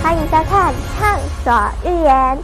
欢迎收看《畅所欲言》。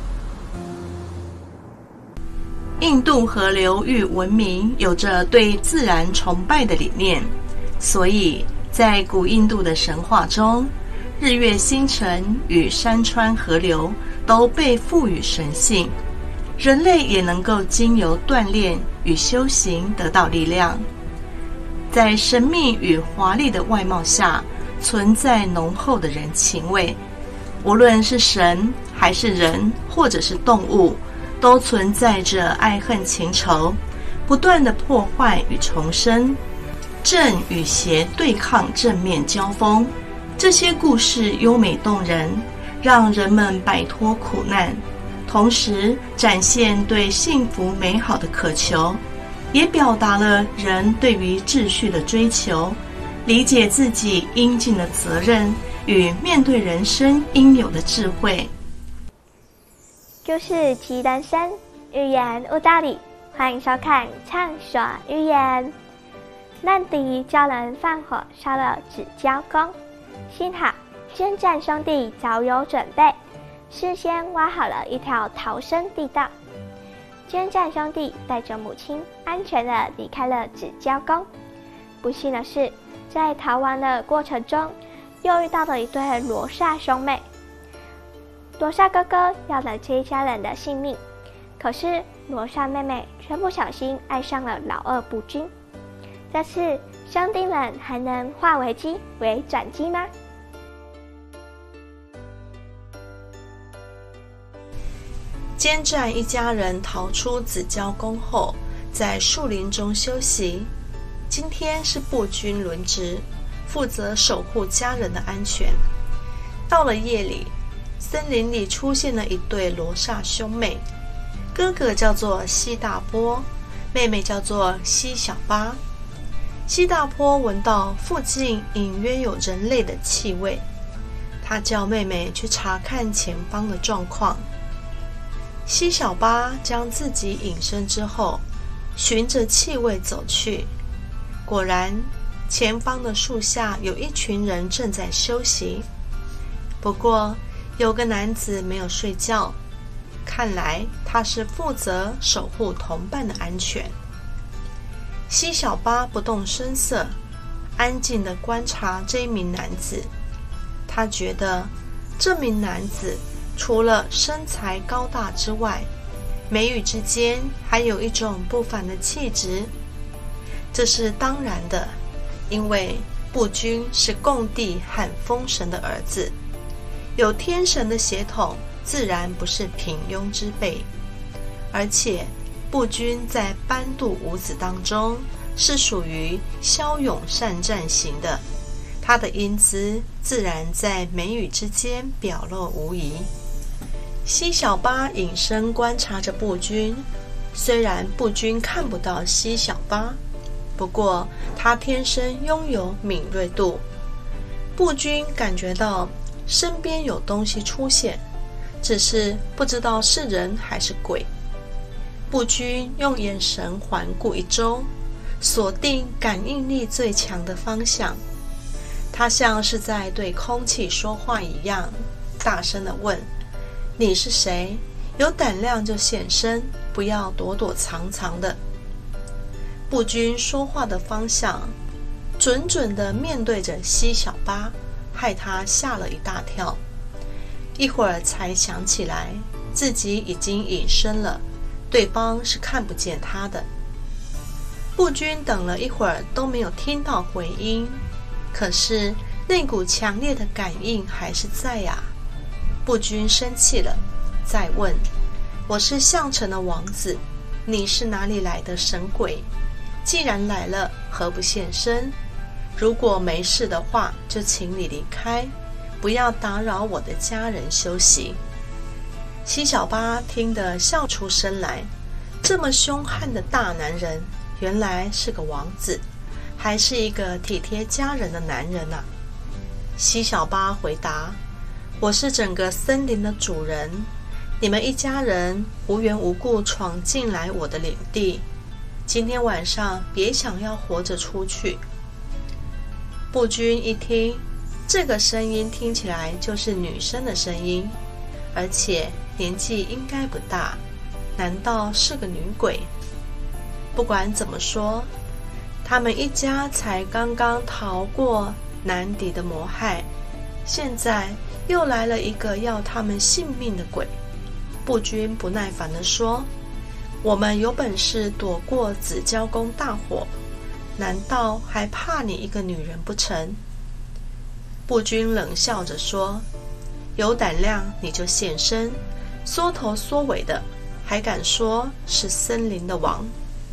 印度河流域文明有着对自然崇拜的理念，所以在古印度的神话中，日月星辰与山川河流都被赋予神性，人类也能够经由锻炼与修行得到力量。在神秘与华丽的外貌下，存在浓厚的人情味。无论是神还是人，或者是动物，都存在着爱恨情仇，不断的破坏与重生，正与邪对抗，正面交锋。这些故事优美动人，让人们摆脱苦难，同时展现对幸福美好的渴求，也表达了人对于秩序的追求，理解自己应尽的责任与面对人生应有的智慧。 故事即人生，寓言无道理。欢迎收看《畅所欲言》。难敌教人放火烧了纸交宫，幸好宣战兄弟早有准备，事先挖好了一条逃生地道。宣战兄弟带着母亲安全地离开了纸交宫。不幸的是，在逃亡的过程中，又遇到了一对罗刹兄妹。罗刹哥哥要了这一家人的性命，可是罗刹妹妹却不小心爱上了老二步军。这次兄弟们还能化危机为转机吗？ 监战一家人逃出紫交宫后，在树林中休息。今天是步军轮值，负责守护家人的安全。到了夜里，森林里出现了一对罗刹兄妹，哥哥叫做西大波，妹妹叫做西小巴。西大波闻到附近隐约有人类的气味，他叫妹妹去查看前方的状况。西小巴将自己隐身之后，循着气味走去，果然前方的树下有一群人正在休息。不过有个男子没有睡觉，看来他是负责守护同伴的安全。西小巴不动声色，安静地观察这一名男子。他觉得这名男子除了身材高大之外，眉宇之间还有一种不凡的气质。这是当然的，因为步军是共帝和风神的儿子，有天神的血统，自然不是平庸之辈。而且步军在班度五子当中是属于骁勇善战型的，他的英姿自然在眉宇之间表露无遗。西小巴隐身观察着步军，虽然步军看不到西小巴，不过他天生拥有敏锐度。步军感觉到身边有东西出现，只是不知道是人还是鬼。步军用眼神环顾一周，锁定感应力最强的方向。他像是在对空气说话一样，大声地问：你是谁？有胆量就现身，不要躲躲藏藏的。步军说话的方向准准地面对着西小巴，害他吓了一大跳。一会儿才想起来自己已经隐身了，对方是看不见他的。步军等了一会儿都没有听到回音，可是那股强烈的感应还是在呀。步军生气了，再问：我是项城的王子，你是哪里来的神鬼？既然来了，何不现身？如果没事的话，就请你离开，不要打扰我的家人休息。西小巴听得笑出声来，这么凶悍的大男人，原来是个王子，还是一个体贴家人的男人啊。西小巴回答：我是整个森林的主人，你们一家人无缘无故闯进来我的领地，今天晚上别想要活着出去。步军一听， 这个声音听起来就是女生的声音，而且年纪应该不大，难道是个女鬼？不管怎么说，他们一家才刚刚逃过南迪的谋害，现在又来了一个要他们性命的鬼。步军不耐烦地说，我们有本事躲过紫霄宫大火，难道还怕你一个女人不成？步军冷笑着说，有胆量你就现身，缩头缩尾的还敢说是森林的王。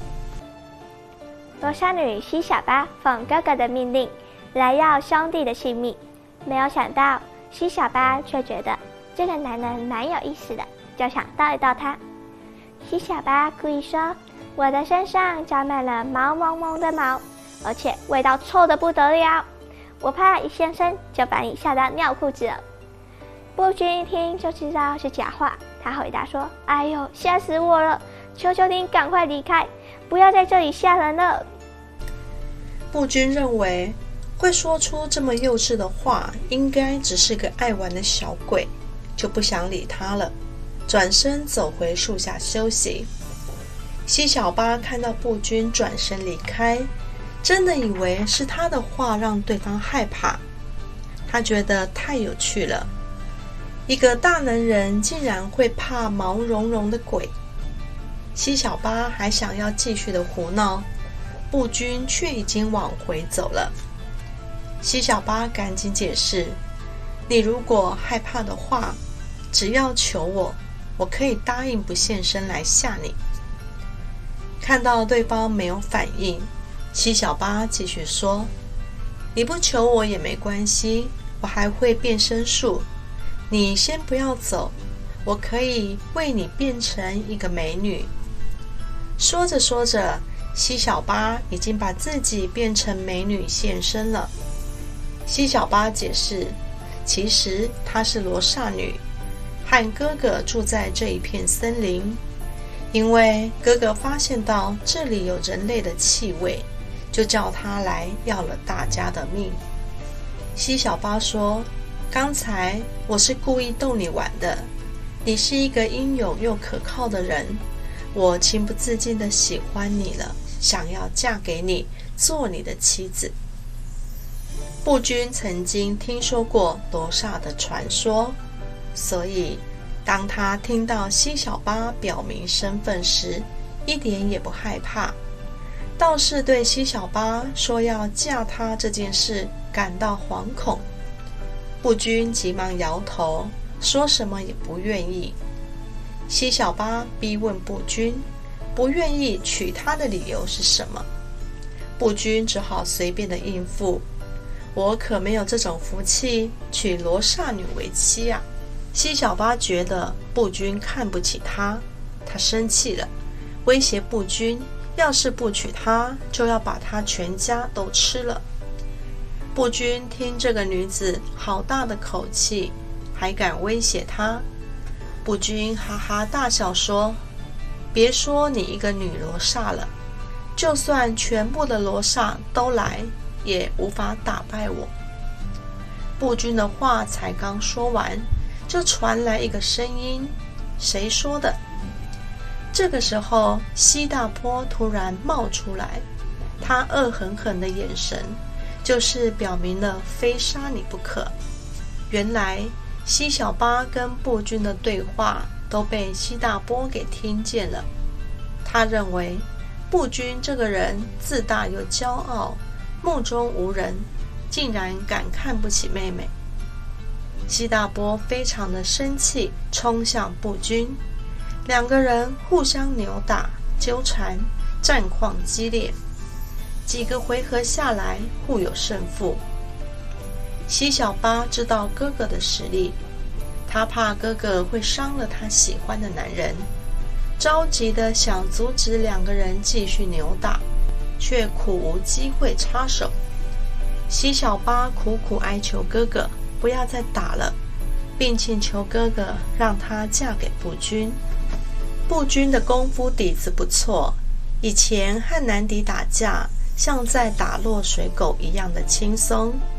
罗刹女西小巴奉哥哥的命令来要兄弟的性命，没有想到西小巴却觉得这个男人蛮有意思的，就想逗一逗他。西小巴故意说，我的身上长满了毛蒙蒙的毛，而且味道臭得不得了，我怕一现身就把你吓到尿裤子了。步军一听就知道是假话，他回答说，哎呦，吓死我了，求求您赶快离开，不要在这里吓人了。 步军认为会说出这么幼稚的话应该只是个爱玩的小鬼，就不想理他了，转身走回树下休息。西小巴看到步军转身离开，真的以为是他的话让对方害怕，他觉得太有趣了，一个大男人竟然会怕毛茸茸的鬼。西小巴还想要继续的胡闹，步军却已经往回走了。西小巴赶紧解释，你如果害怕的话，只要求我，我可以答应不现身来吓你。看到对方没有反应，西小巴继续说，你不求我也没关系，我还会变身术，你先不要走，我可以为你变成一个美女。说着说着，西小巴已经把自己变成美女现身了。西小巴解释，其实她是罗刹女，和哥哥住在这一片森林，因为哥哥发现到这里有人类的气味，就叫他来要了大家的命。西小巴说，刚才我是故意逗你玩的，你是一个英勇又可靠的人，我情不自禁地喜欢你了，想要嫁给你，做你的妻子。步军曾经听说过罗刹的传说，所以当他听到西小巴表明身份时，一点也不害怕，倒是对西小巴说要嫁他这件事感到惶恐。步军急忙摇头，说什么也不愿意。西小巴逼问步军，不愿意娶她的理由是什么？步军只好随便的应付，我可没有这种福气娶罗刹女为妻啊。西小巴觉得步军看不起他，他生气了，威胁步军，要是不娶她，就要把她全家都吃了。步军听这个女子好大的口气，还敢威胁她。步军哈哈大笑说，别说你一个女罗刹了，就算全部的罗刹都来，也无法打败我。步军的话才刚说完，就传来一个声音，谁说的？这个时候西大坡突然冒出来，他恶狠狠的眼神就是表明了非杀你不可。原来西小巴跟步军的对话都被西大波给听见了，他认为步军这个人自大又骄傲，目中无人，竟然敢看不起妹妹。西大波非常的生气，冲向步军，两个人互相扭打纠缠，战况激烈，几个回合下来互有胜负。西小巴知道哥哥的实力，他怕哥哥会伤了他喜欢的男人，着急的想阻止两个人继续扭打，却苦无机会插手。西小巴苦苦哀求哥哥不要再打了，并请求哥哥让她嫁给步军。步军的功夫底子不错，以前和南迪打架像在打落水狗一样的轻松，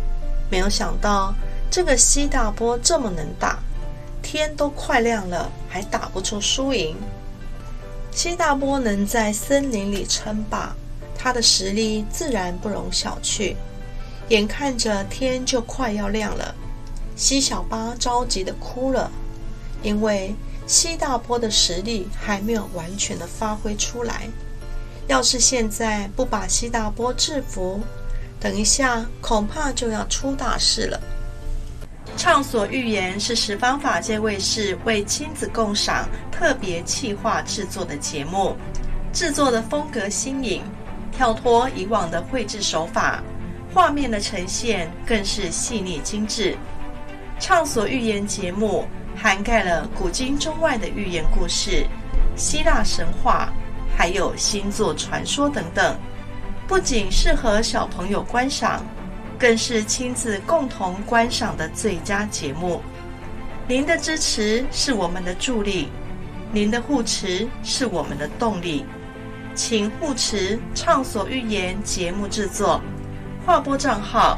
没有想到这个西大波这么能打，天都快亮了还打不出输赢。西大波能在森林里称霸，他的实力自然不容小觑。眼看着天就快要亮了，西小巴着急地哭了，因为西大波的实力还没有完全的发挥出来。要是现在不把西大波制服，等一下恐怕就要出大事了。畅所欲言是十方法界卫视为亲子共赏特别企划制作的节目，制作的风格新颖，跳脱以往的绘制手法，画面的呈现更是细腻精致。畅所欲言节目涵盖了古今中外的寓言故事、希腊神话，还有星座传说等等，不仅适合小朋友观赏，更是亲子共同观赏的最佳节目。您的支持是我们的助力，您的护持是我们的动力，请护持畅所欲言节目制作，划拨账号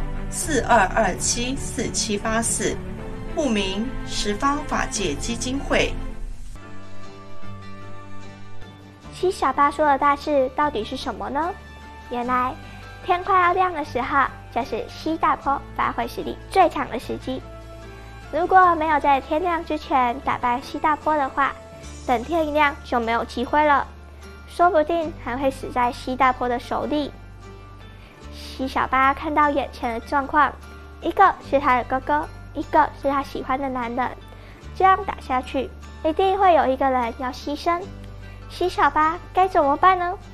42274784，户名十方法界基金会。 西小巴说的大事到底是什么呢？原来天快要亮的时候，就是西大波发挥实力最强的时机。如果没有在天亮之前打败西大波的话，等天一亮就没有机会了，说不定还会死在西大波的手里。西小巴看到眼前的状况，一个是他的哥哥，一个是他喜欢的男人，这样打下去，一定会有一个人要牺牲。西小巴该怎么办呢？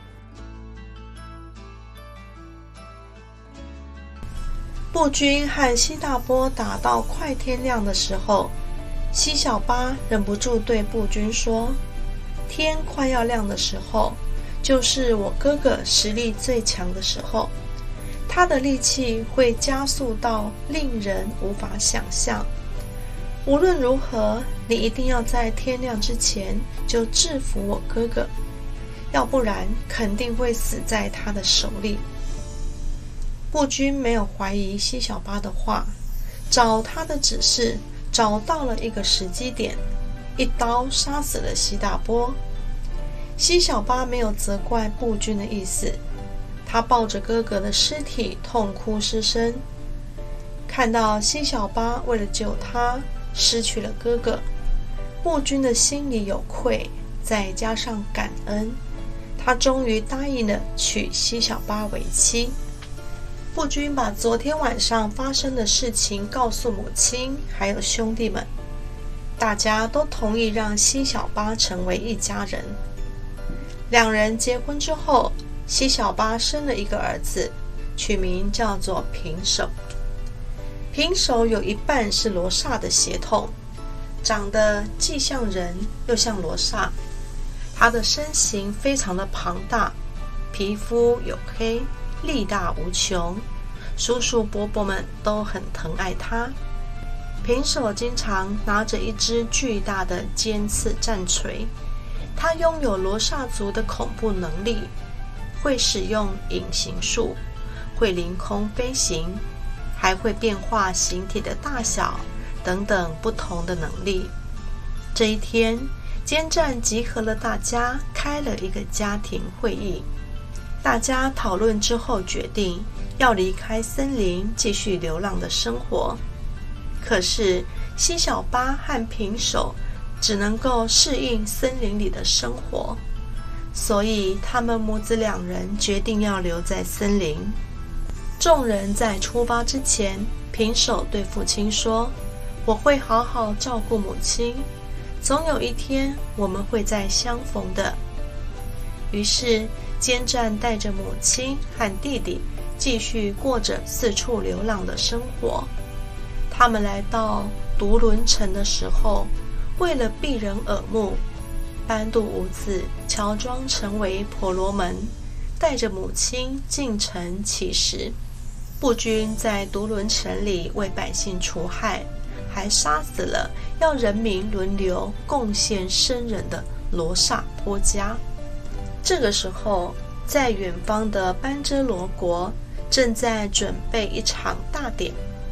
步军和西大波打到快天亮的时候，西小巴忍不住对步军说：天快要亮的时候，就是我哥哥实力最强的时候，他的力气会加速到令人无法想象。无论如何，你一定要在天亮之前就制服我哥哥，要不然肯定会死在他的手里。步军没有怀疑西小巴的话，照他的指示找到了一个时机点，一刀杀死了西大波。西小巴没有责怪步军的意思，他抱着哥哥的尸体痛哭失声。看到西小巴为了救他失去了哥哥，步军的心里有愧，再加上感恩，他终于答应了娶西小巴为妻。步军把昨天晚上发生的事情告诉母亲还有兄弟们，大家都同意让西小巴成为一家人。两人结婚之后，西小巴生了一个儿子，取名叫做平手。平手有一半是罗刹的血统，长得既像人又像罗刹。他的身形非常的庞大，皮肤黝黑，力大无穷，叔叔伯伯们都很疼爱他。平手经常拿着一只巨大的尖刺战锤，他拥有罗刹族的恐怖能力，会使用隐形术，会凌空飞行，还会变化形体的大小等等不同的能力。这一天，监战集合了大家，开了一个家庭会议。大家讨论之后决定要离开森林，继续流浪的生活。可是西小巴和平手只能够适应森林里的生活，所以他们母子两人决定要留在森林。众人在出发之前，平手对父亲说：我会好好照顾母亲，总有一天我们会再相逢的。于是监战带着母亲和弟弟继续过着四处流浪的生活。他们来到独轮城的时候，为了避人耳目，班度无子乔装成为婆罗门，带着母亲进城乞食。步军在独轮城里为百姓除害，还杀死了要人民轮流贡献生人的罗刹婆家。这个时候，在远方的班遮罗国正在准备一场大典，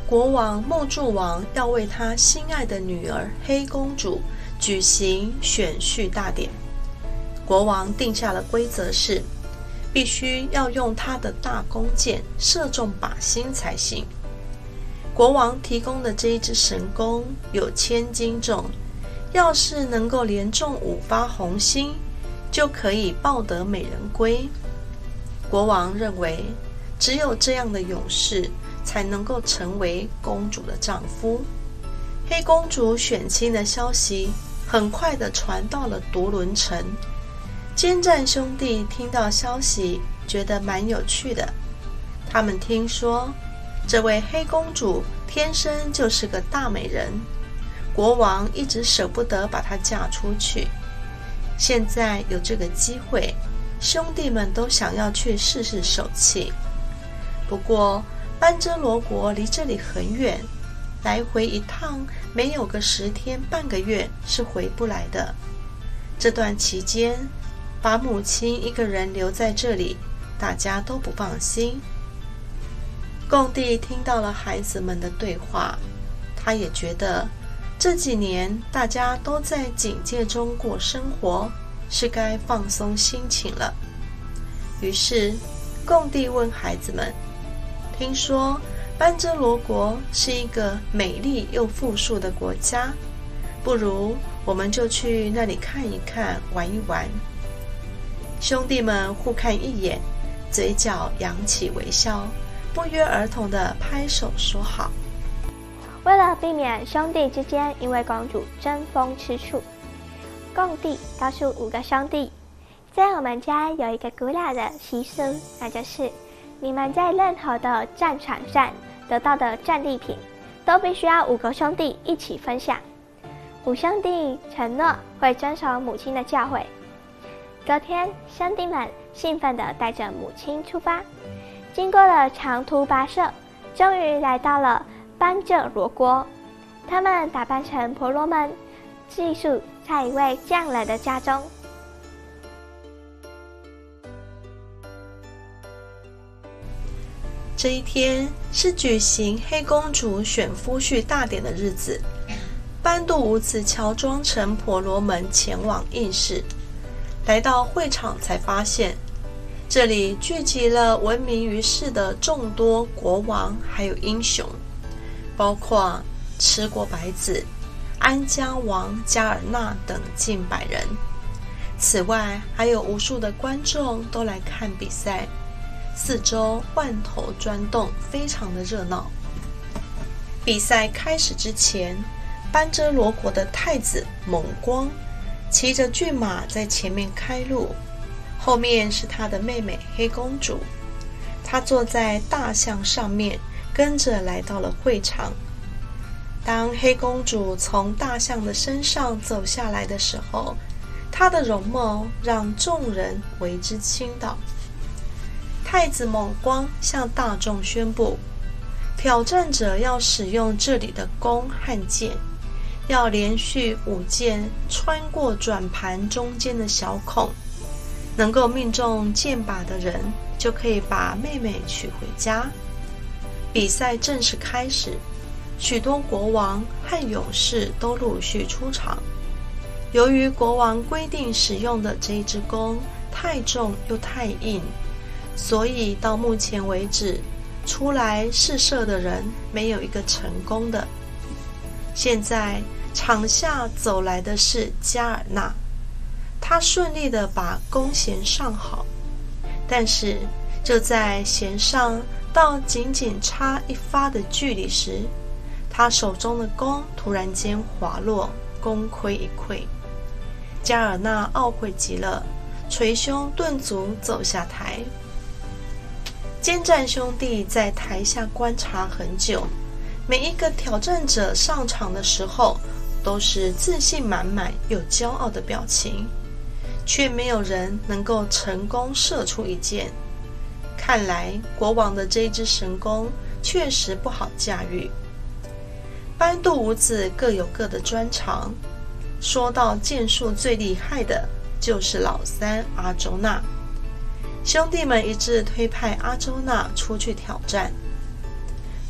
国王木柱王要为他心爱的女儿黑公主举行选婿大典。国王定下了规则是，必须要用他的大弓箭射中靶心才行。国王提供的这一支神弓有1000斤重，要是能够连中5发红心，就可以抱得美人归。国王认为，只有这样的勇士才能够成为公主的丈夫。黑公主选亲的消息很快地传到了独轮城。奸战兄弟听到消息，觉得蛮有趣的。他们听说这位黑公主天生就是个大美人，国王一直舍不得把她嫁出去。现在有这个机会，兄弟们都想要去试试手气。不过班遮罗国离这里很远，来回一趟没有个10天半个月是回不来的。这段期间，把母亲一个人留在这里，大家都不放心。贡帝听到了孩子们的对话，他也觉得这几年大家都在警戒中过生活，是该放松心情了。于是贡帝问孩子们，听说班遮罗国是一个美丽又富庶的国家，不如我们就去那里看一看，玩一玩。兄弟们互看一眼，嘴角扬起微笑，不约而同地拍手说好。 为了避免兄弟之间因为公主争风吃醋，贡帝告诉5个兄弟，在我们家有一个古老的习俗，那就是你们在任何的战场上得到的战利品，都必须要5个兄弟一起分享。5兄弟承诺会遵守母亲的教诲。隔天，兄弟们兴奋地带着母亲出发，经过了长途跋涉，终于来到了班遮罗国。他们打扮成婆罗门，寄宿在一位匠人的家中。 这一天是举行黑公主选夫婿大典的日子。班杜吾子乔装成婆罗门前往应试。来到会场才发现，这里聚集了闻名于世的众多国王还有英雄，包括持国白子、安迦王加尔纳等近100人。此外还有无数的观众都来看比赛，四周万头钻动，非常的热闹。比赛开始之前，班遮罗国的太子蒙光骑着骏马在前面开路，后面是他的妹妹黑公主。她坐在大象上面，跟着来到了会场。当黑公主从大象的身上走下来的时候，她的容貌让众人为之倾倒。太子蒙光向大众宣布，挑战者要使用这里的弓和箭，要连续5箭穿过转盘中间的小孔，能够命中箭靶的人就可以把妹妹娶回家。比赛正式开始，许多国王和勇士都陆续出场。由于国王规定使用的这一支弓太重又太硬，所以到目前为止，出来试射的人没有一个成功的。现在场下走来的是加尔纳，他顺利地把弓弦上好，但是就在弦上到仅仅差1发的距离时，他手中的弓突然间滑落，功亏一篑。加尔纳懊悔极了，捶胸顿足走下台。奸战兄弟在台下观察很久，每一个挑战者上场的时候都是自信满满又骄傲的表情，却没有人能够成功射出一箭。看来国王的这一支神弓确实不好驾驭。班杜吾子各有各的专长，说到箭术最厉害的就是老三阿周那。兄弟们一致推派阿周那出去挑战。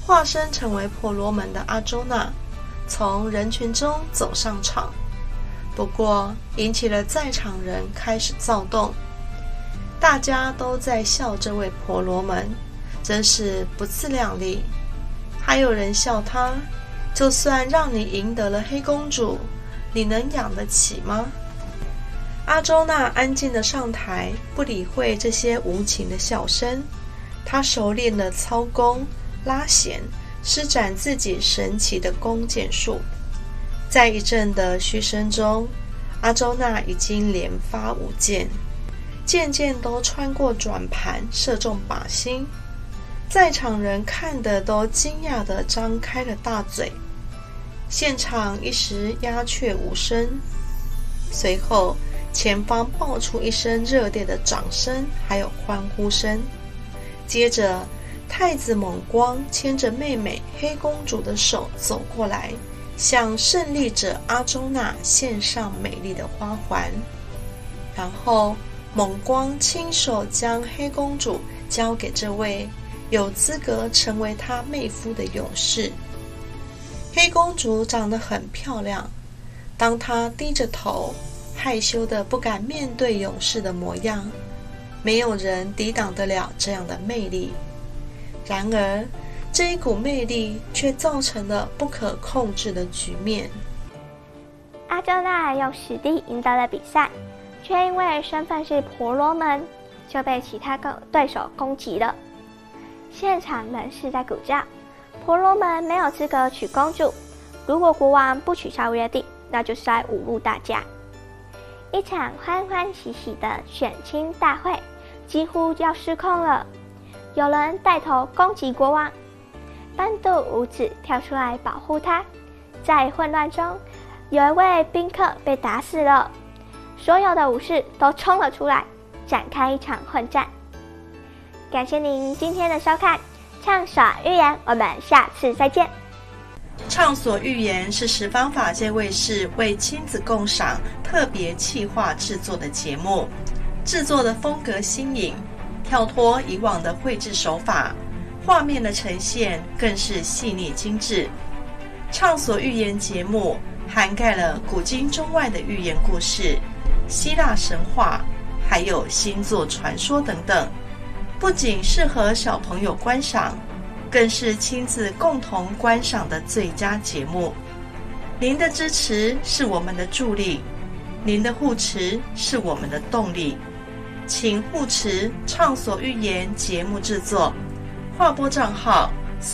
化身成为婆罗门的阿周那从人群中走上场，不过引起了在场人开始躁动，大家都在笑这位婆罗门真是不自量力，还有人笑他，就算让你赢得了黑公主，你能养得起吗？阿周那安静地上台，不理会这些无情的笑声，他熟练地操弓拉弦，施展自己神奇的弓箭术。在一阵的嘘声中，阿周那已经连发5箭，箭箭都穿过转盘，射中靶心。在场人看得都惊讶地张开了大嘴，现场一时鸦雀无声。随后前方爆出一声热烈的掌声，还有欢呼声。接着太子猛光牵着妹妹黑公主的手走过来，向胜利者阿周那献上美丽的花环。然后猛光亲手将黑公主交给这位有资格成为他妹夫的勇士。黑公主长得很漂亮，当她低着头害羞的不敢面对勇士的模样，没有人抵挡得了这样的魅力。然而这一股魅力却造成了不可控制的局面。 阿周那用实力赢得了比赛，却因为身份是婆罗门，就被其他对手攻击了。现场人士在鼓噪，婆罗门没有资格娶公主，如果国王不取消约定，那就是在侮辱大家。一场欢欢喜喜的选亲大会几乎要失控了，有人带头攻击国王，班杜五子跳出来保护他。在混乱中，有一位宾客被打死了，所有的武士都冲了出来，展开一场混战。感谢您今天的收看，畅耍寓言，我们下次再见。 畅所欲言是十方法界卫视为亲子共赏特别企划制作的节目，制作的风格新颖，跳脱以往的绘制手法，画面的呈现更是细腻精致。畅所欲言节目涵盖了古今中外的寓言故事、希腊神话，还有星座传说等等，不仅适合小朋友观赏，更是亲子共同观赏的最佳节目。您的支持是我们的助力，您的护持是我们的动力，请护持畅所欲言节目制作，划拨账号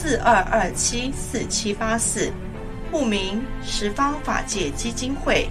42274784，户名十方法界基金会。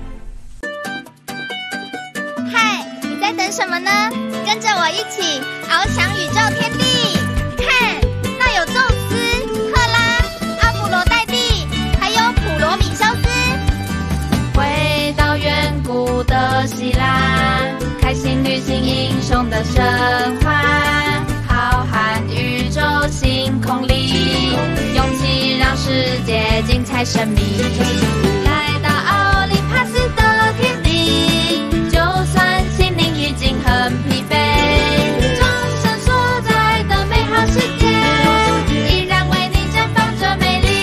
嗨，你在等什么呢？跟着我一起翱翔宇宙天地，看，那有宙斯、赫拉、阿芙罗黛蒂，还有普罗米修斯。 回到远古的希腊，开心旅行英雄的神话，浩瀚宇宙星空里，勇气让世界精彩神秘。来到奥林帕斯的天地，就算心灵已经很疲惫，众神所在的美好世界，依然为你绽放着美丽。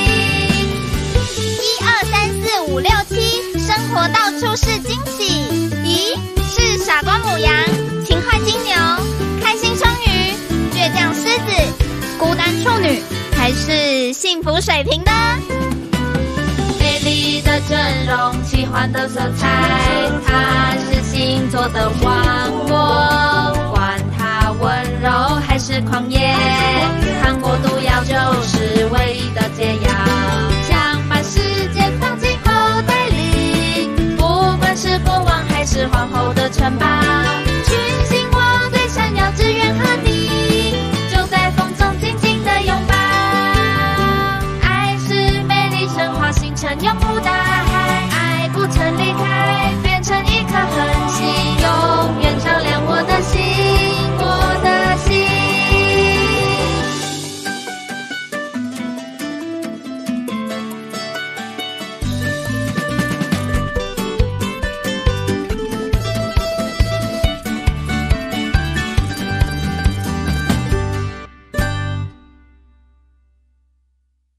1、2、3、4、5、6、7，生活到处是惊喜。咦，是傻瓜母羊、勤快金牛、开心双鱼、倔强狮子、孤单处女，还是幸福水瓶呢？ 美丽的阵容，奇幻的色彩，它是星座的王国，管它温柔还是狂野，抗过毒药就是唯一的解药，想把世界放进口袋里，不管是国王还是皇后的城堡，群星我最闪耀，只愿和你就在风中紧紧的拥抱，爱是美丽神话星辰永不倒。